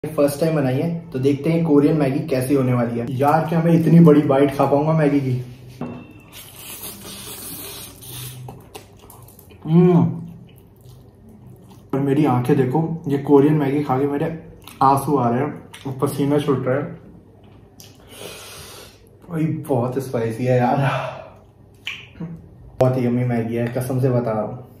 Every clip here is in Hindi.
फर्स्ट टाइम बनाई है तो देखते हैं कोरियन मैगी कैसी होने वाली है। यार क्या मैं इतनी बड़ी बाइट खा पाऊंगा मैगी की? और मेरी आंखें देखो, ये कोरियन मैगी खा के मेरे आंसू आ रहे हैं, पसीना छूट रहा है। भाई बहुत स्पाइसी है यार, बहुत ही यम्मी मैगी है, कसम से बता रहा हूँ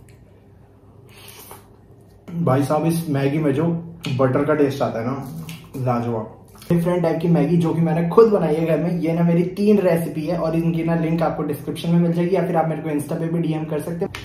भाई साहब। इस मैगी में जो बटर का टेस्ट आता है ना, लाजवाब। डिफरेंट टाइप की मैगी जो कि मैंने खुद बनाई है घर में। ये ना मेरी 3 रेसिपी है और इनकी ना लिंक आपको डिस्क्रिप्शन में मिल जाएगी, या फिर आप मेरे को इंस्टा पे भी डीएम कर सकते हैं।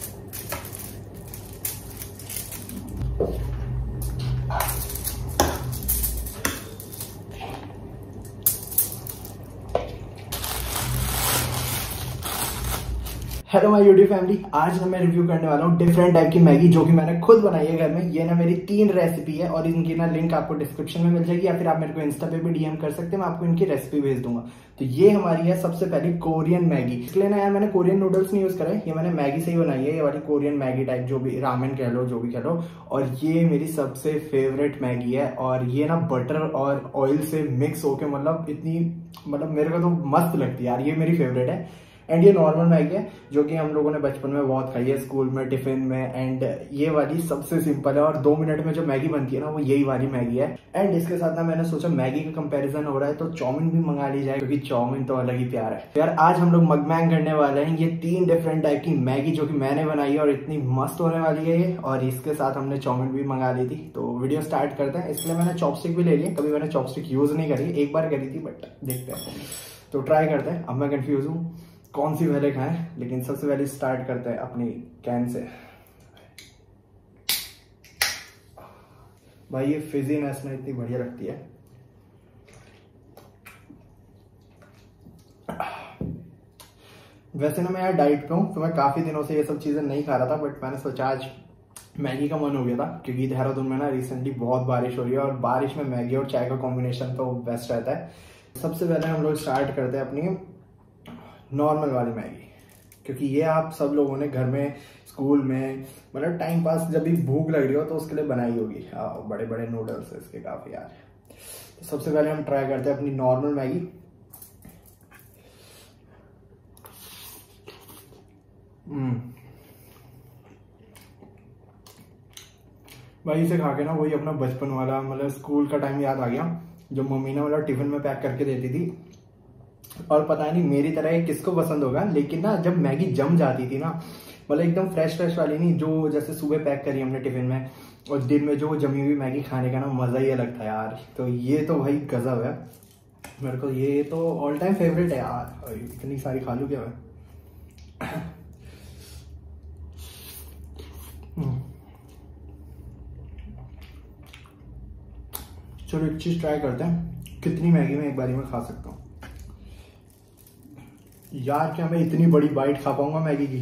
हेलो माय यूट्यूब फैमिली, आज ना मैं रिव्यू करने वाला हूँ डिफरेंट टाइप की मैगी जो कि मैंने खुद बनाई है घर में। ये ना मेरी 3 रेसिपी है और इनकी ना लिंक आपको डिस्क्रिप्शन में मिल जाएगी, या फिर आप मेरे को इंस्टा पे भी डीएम कर सकते हैं, मैं आपको इनकी रेसिपी भेज दूंगा। तो ये हमारी है सबसे पहली कोरियन मैगी। इसलिए ना यार मैंने कोरियन नूडल्स नहीं यूज करा है, ये मैंने मैगी से ही बनाई है, ये वाली कोरियन मैगी टाइप, जो भी रामेन कह लो, जो भी कह लो। और ये मेरी सबसे फेवरेट मैगी है, और ये ना बटर और ऑयल से मिक्स होके मतलब इतनी मेरे को तो मस्त लगती है यार, ये मेरी फेवरेट है। एंड ये नॉर्मल मैगी है जो कि हम लोगों ने बचपन में बहुत खाई है, स्कूल में, टिफिन में। एंड ये वाली सबसे सिंपल है और 2 मिनट में जो मैगी बनती है ना, वो यही वाली मैगी है। एंड इसके साथ ना मैंने सोचा मैगी का कंपैरिजन हो रहा है तो चाउमीन भी मंगा ली जाए, क्योंकि चाउमीन तो अलग ही प्यार है यार। आज हम लोग मकबैंग करने वाले हैं ये 3 डिफरेंट टाइप की मैगी जो कि मैंने बनाई है और इतनी मस्त होने वाली है ये। और इसके साथ हमने चाउमीन भी मंगा ली थी। तो वीडियो स्टार्ट करते हैं। इसके लिए मैंने चॉपस्टिक भी ले ली। कभी मैंने चॉपस्टिक यूज नहीं करी, एक बार करी थी, बट देखते हैं, तो ट्राई करते हैं। अब मैं कंफ्यूज हूँ कौन सी पहले खाएं, लेकिन सबसे पहले स्टार्ट करते हैं अपनी कैन से। भाई ये फिजीनेस ना इतनी बढ़िया लगती है। वैसे ना मैं यार डाइट पे हूँ, तो मैं काफी दिनों से ये सब चीजें नहीं खा रहा था, बट मैंने सोचा आज मैगी का मन हो गया था, क्योंकि देहरादून में ना रिसेंटली बहुत बारिश हो रही है और बारिश में मैगी और चाय का कॉम्बिनेशन तो बेस्ट रहता है। सबसे पहले हम लोग स्टार्ट करते हैं अपनी नॉर्मल वाली मैगी, क्योंकि ये आप सब लोगों ने घर में, स्कूल में, टाइम पास जब भी भूख लग रही हो तो उसके लिए बनाई होगी। बड़े बड़े नूडल्स है इसके काफी यार। तो सबसे पहले हम ट्राई करते हैं अपनी नॉर्मल मैगी। भाई इसे खा के ना वही अपना बचपन वाला स्कूल का टाइम याद आ गया, जब मम्मी ने टिफिन में पैक करके देती थी। और पता नहीं मेरी तरह ये किसको पसंद होगा, लेकिन ना जब मैगी जम जाती थी ना, एकदम फ्रेश फ्रेश वाली नहीं, जो जैसे सुबह पैक करी हमने टिफिन में और दिन में जो जमी हुई मैगी खाने का ना मजा ही अलग था यार। तो ये तो भाई गजब है, मेरे को ये तो ऑल टाइम फेवरेट है यार। इतनी सारी खा लूं क्या मैं? चलो एक चीज ट्राई करते हैं, कितनी मैगी में एक बारी में खा सकता हूँ। यार क्या मैं इतनी बड़ी बाइट खा पाऊंगा मैगी की?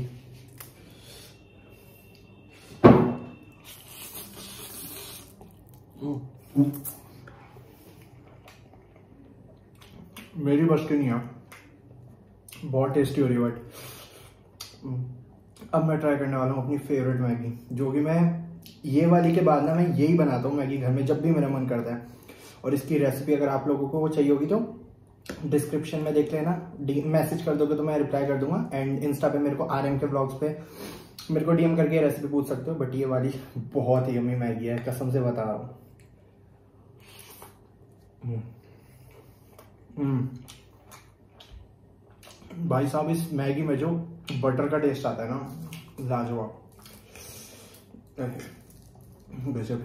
मेरी बस की नहीं है, बहुत टेस्टी हो रही है। बट अब मैं ट्राई करने वाला हूँ अपनी फेवरेट मैगी, जो कि मैं ये वाली के बाद ना मैं यही बनाता हूँ मैगी घर में जब भी मेरा मन करता है। और इसकी रेसिपी अगर आप लोगों को चाहिए होगी तो डिस्क्रिप्शन में देख लेना, मैसेज कर दोगे तो मैं रिप्लाई कर दूंगा। एंड इंस्टा पे मेरे को RM के ब्लॉग्स पे मेरे को डीएम करके रेसिपी पूछ सकते हो। बट ये वाली बहुत ही यम्मी मैगी है, कसम से बता रहा हूँ। भाई साहब इस मैगी में जो बटर का टेस्ट आता है ना, लाजवाब, गजब।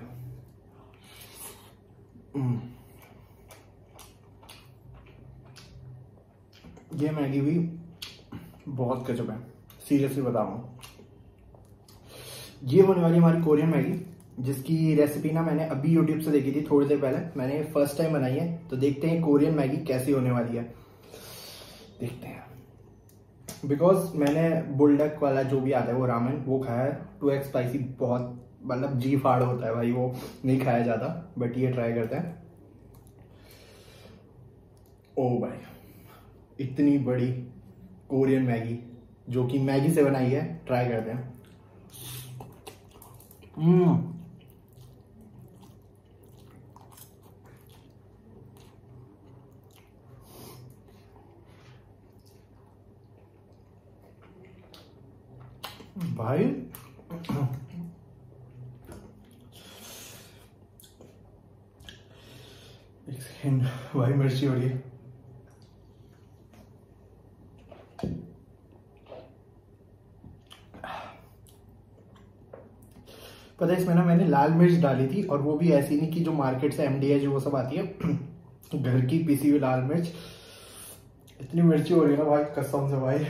ये मैगी भी बहुत गजब है, सीरियसली बता रहा हूँ। ये होने वाली हमारी कोरियन मैगी, जिसकी रेसिपी ना मैंने अभी यूट्यूब से देखी थी थोड़ी देर पहले। मैंने फर्स्ट टाइम बनाई है, तो देखते हैं कोरियन मैगी कैसी होने वाली है, देखते हैं। बिकॉज मैंने बुलडक वाला जो भी आता है वो रामेन वो खाया है, 2x स्पाइसी, बहुत जी फाड़ होता है भाई, वो नहीं खाया जाता। बट ये ट्राई करते हैं। ओ भाई इतनी बड़ी कोरियन मैगी जो कि मैगी से बनाई है, ट्राई करते हैं। भाई एक सेकेंड भाई, मिर्ची हो रही है। पता है इसमें ना मैंने लाल मिर्च डाली थी, और वो भी ऐसी नहीं कि जो मार्केट से एमडीएच जो वो सब आती है, घर की पिसी हुई लाल मिर्च। इतनी मिर्ची हो रही है ना भाई, कसम से भाई।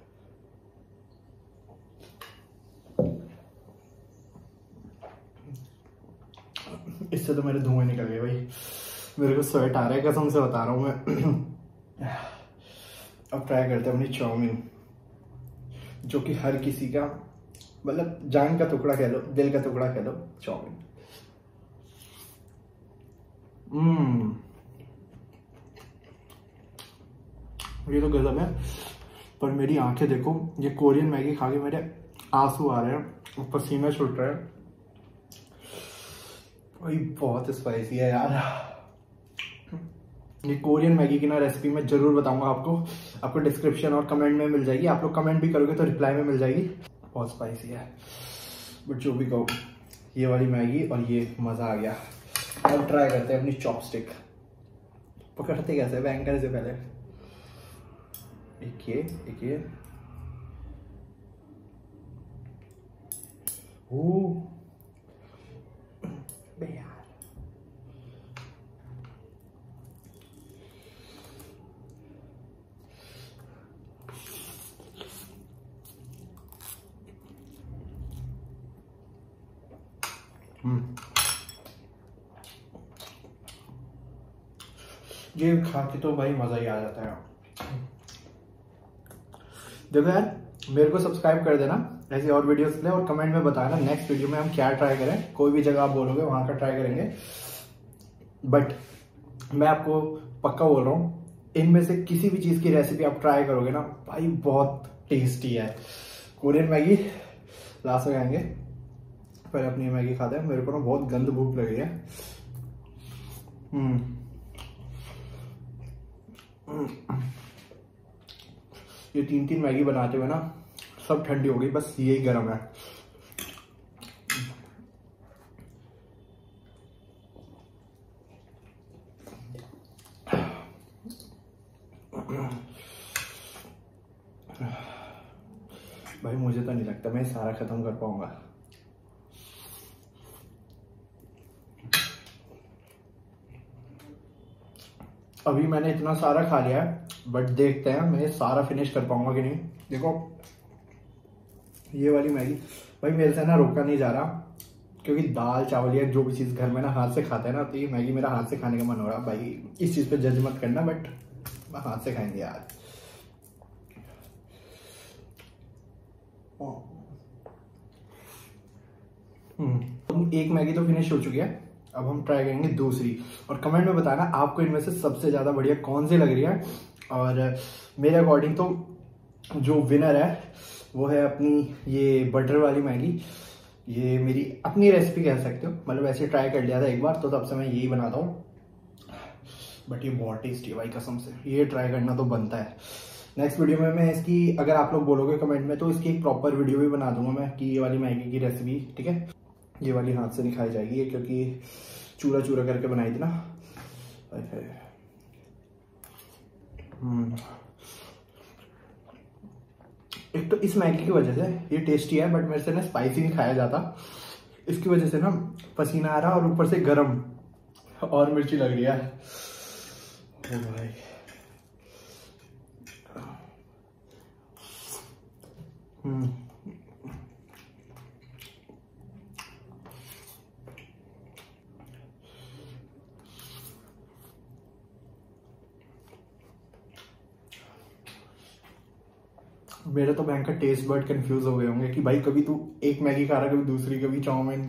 इससे तो मेरे धुएं निकल गए भाई, मेरे को स्वेट आ रहा है, कसम से बता रहा हूँ मैं। अब ट्राई करते हैं अपनी चाउमीन, जो कि हर किसी का मतलब जान का टुकड़ा कह लो, दिल का टुकड़ा कह लो, चाउमीन। ये तो गजब है। पर मेरी आंखें देखो, ये कोरियन मैगी खा के मेरे आंसू आ रहे हैं, पसीना छूट रहा है भाई, बहुत स्पाइसी है यार। ये कोरियन मैगी की ना रेसिपी मैं जरूर बताऊंगा आपको डिस्क्रिप्शन और कमेंट में मिल जाएगी। आप लोग कमेंट भी करोगे तो रिप्लाई में मिल जाएगी। बहुत स्पाइसी है, बट जो भी कहो, ये वाली मैगी और ये मजा आ गया। अब ट्राई करते हैं अपनी चॉपस्टिक। पकड़ते कैसे बैंकर से पहले, एक ये यार, ये खा के तो भाई मजा ही आ जाता है। देखो यार, मेरे को सब्सक्राइब कर देना ऐसी और वीडियोस के लिए, और कमेंट में बताना नेक्स्ट वीडियो में हम क्या ट्राई करें। कोई भी जगह आप बोलोगे वहां का ट्राई करेंगे। बट मैं आपको पक्का बोल रहा हूँ, इनमें से किसी भी चीज की रेसिपी आप ट्राई करोगे ना भाई, बहुत टेस्टी है। कोरियन मैगी लास्ट में आएंगे, पहले अपनी मैगी खाते हैं। मेरे को ना बहुत गंद भूख लगी है। ये 3 मैगी बनाते हुए ना सब ठंडी हो गई, बस यही गर्म है। भाई मुझे तो नहीं लगता मैं सारा खत्म कर पाऊंगा। अभी मैंने इतना सारा खा लिया है, बट देखते हैं मैं सारा फिनिश कर पाऊंगा कि नहीं। देखो ये वाली मैगी भाई मेरे से ना रोका नहीं जा रहा, क्योंकि दाल चावल या जो भी चीज घर में ना हाथ से खाते हैं ना, तो ये मैगी मेरा हाथ से खाने का मन हो रहा। भाई इस चीज पे जज मत करना, बट हाथ से खाएंगे यार। एक मैगी तो फिनिश हो चुकी है, अब हम ट्राई करेंगे दूसरी। और कमेंट में बताना आपको इनमें से सबसे ज्यादा बढ़िया कौन सी लग रही है। और मेरे अकॉर्डिंग तो जो विनर है वो है अपनी ये बटर वाली मैगी। ये मेरी अपनी रेसिपी कह सकते हो, मतलब ऐसे ट्राई कर लिया था एक बार, तो तब से मैं यही बनाता हूँ। बट ये बहुत टेस्टी है भाई, कसम से ये ट्राई करना तो बनता है। नेक्स्ट वीडियो में मैं इसकी, अगर आप लोग बोलोगे कमेंट में, तो इसकी एक प्रॉपर वीडियो भी बना दूंगा मैं कि ये वाली मैगी की रेसिपी। ठीक है, ये वाली हाथ से नहीं खाई जाएगी क्योंकि चूरा चूरा करके बनाई थी ना। एक तो इस मैगी की वजह से ये टेस्टी है, बट मेरे से ना स्पाइसी नहीं खाया जाता, इसकी वजह से ना पसीना आ रहा और ऊपर से गरम और मिर्ची लग रही है। ओ भाई मेरे तो बैंक का टेस्ट बर्ड कंफ्यूज हो गए होंगे कि भाई कभी तू एक मैगी खा रहा, कभी दूसरी, कभी चाउमीन।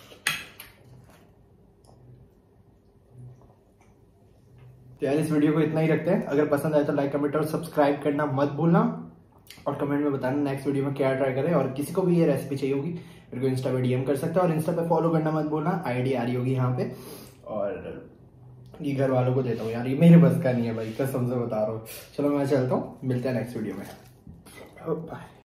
तो यार इस वीडियो को इतना ही रखते हैं। अगर पसंद आए तो लाइक कमेंट और सब्सक्राइब करना मत भूलना, और कमेंट में बताना नेक्स्ट वीडियो में क्या ट्राई करें। और किसी को भी ये रेसिपी चाहिए होगी मेरे को इंस्टा पे डीएम कर सकते हैं, और इंस्टा पे फॉलो करना मत भूलना, आईडी आ रही होगी यहाँ पे। और ये घर वालों को देता हूँ यार, ये मेरे बस का नहीं है भाई, कसम से बता रहा हूँ। चलो मैं चलता हूँ, मिलते हैं नेक्स्ट वीडियो में। बाय।